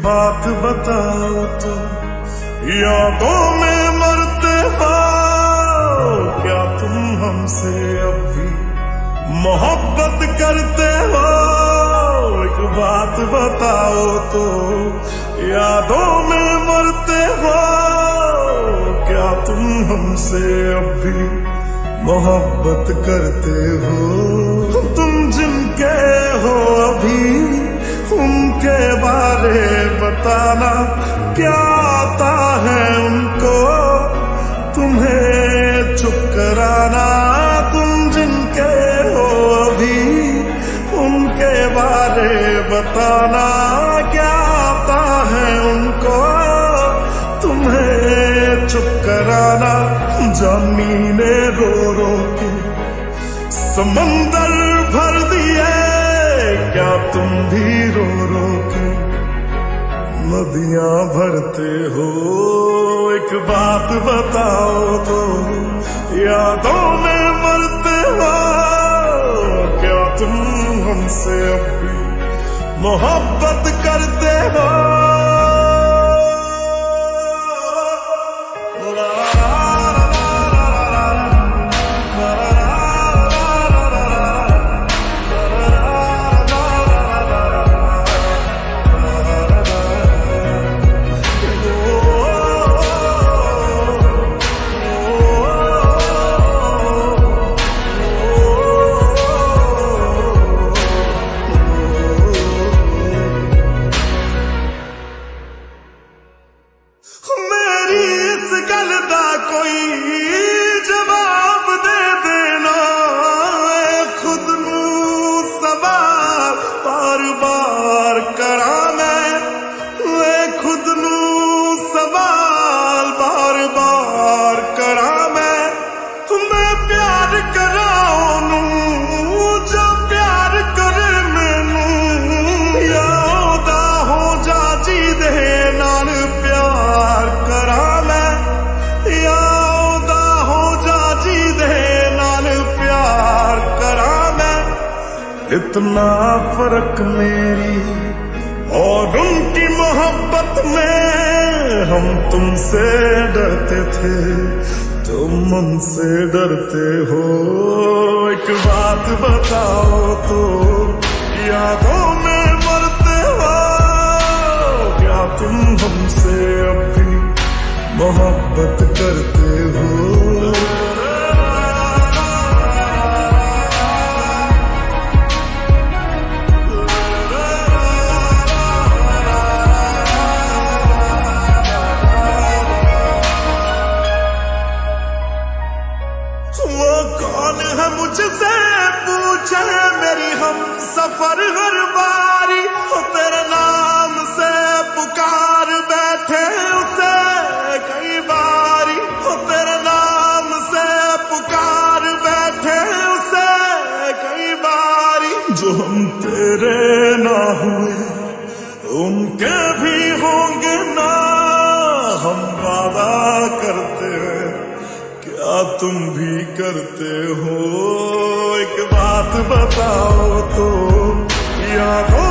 बात बताओ तो यादों में मरते हो क्या तुम हमसे अब भी मोहब्बत करते हो? एक बात बताओ तो यादों में मरते हो क्या तुम हमसे अब भी मोहब्बत करते हो? तुम जिनके हो अभी उनके बारे बताना क्या आता है उनको तुम्हें चुप कराना? तुम जिनके हो अभी उनके बारे बताना क्या आता है उनको तुम्हें चुप कराना? जानी ने रो रो के समंदर भर दिए क्या तुम भी रो रो के नदियां भरते हो? एक बात बताओ तो यादों में मरते हो क्या तुम हमसे अब भी मोहब्बत करते हो? इतना फर्क मेरी और उनकी मोहब्बत में हम तुमसे डरते थे तुम हमसे डरते हो? एक बात बताओ तो यादों में मरते हो क्या तुम हमसे अब भी मोहब्बत करते हो? मुझसे पूछे मेरी हम सफर हर बारी हो तेरे नाम से पुकार बैठे उसे कई बारी हो तेरे नाम से पुकार बैठे उसे कई बारी। जो हम तेरे ना हुए उनके भी होंगे ना हम वादा करते हैं क्या तुम भी करते हो? एक बात बताओ तो यादों